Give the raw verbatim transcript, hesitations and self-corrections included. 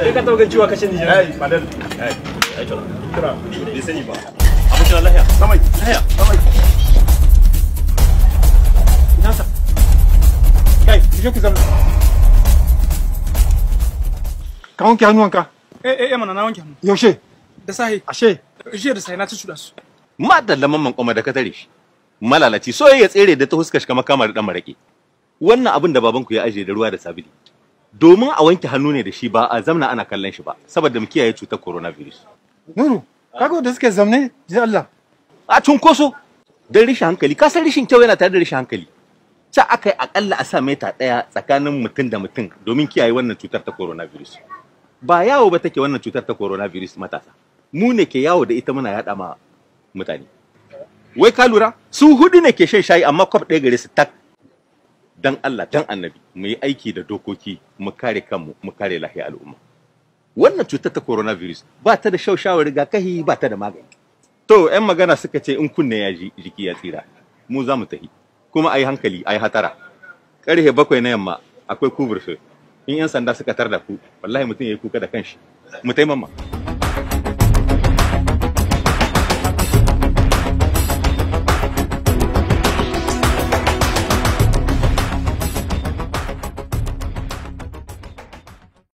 kai ka taɓa ciwa kashin Nijar. Ai, madal. Ai, ai to. Kira. Bai sani ba. Abokin Allah ya. Samai. Lahiya. Samai. Ina sa. Kai, ki je ku zama. Ka wanke hannuwanka. Eh eh mana na wanke hannu. Yaushe? Da sahi. Ashe. Jiya da sahi na ci cuda su. Madalla mamman kuma da ka tare shi. Malalaci so ya tsere da ta huska shi kamar kama da dan marake. Wannan abin da babanku ya aje da ruwa da sabili. Domin a wanke hannu ne da shi ba a zamna ana kallon shi ba saboda mu kiyaye cutar coronavirus. Nuru, kaga da suke zamne, ji Allah. A cunkoso dan rishin hankali, ka san rishin kyau yana tare da rishin hankali. Ca akai akalla a sa mita daya tsakanin mutum da mutum domin kiyaye wannan cutar ta coronavirus. Ba yawo ba take wannan cutar ta coronavirus matasa. Mu ne ke yawo da ita muna yada ma mutane. Wai ka lura su hudu ne ke shan shayi amma kwaf ɗaya gare su tak. Dan Allah dan Annabi mu yi aiki da dokoki mu kare kanmu mu kare lafiyar al'umma. Wannan cutar ta coronavirus ba ta da shaushawar rigakafi ba ta da magani. To ƴan magana suka ce in kunne ya ji jiki ya tsira. Mu za mu tafi kuma ayi hankali ayi hatara. Karhe bakwai na yamma akwai kubur in ƴan sanda suka tar da ku wallahi mutum yayi kuka da kanshi. Mu taimama.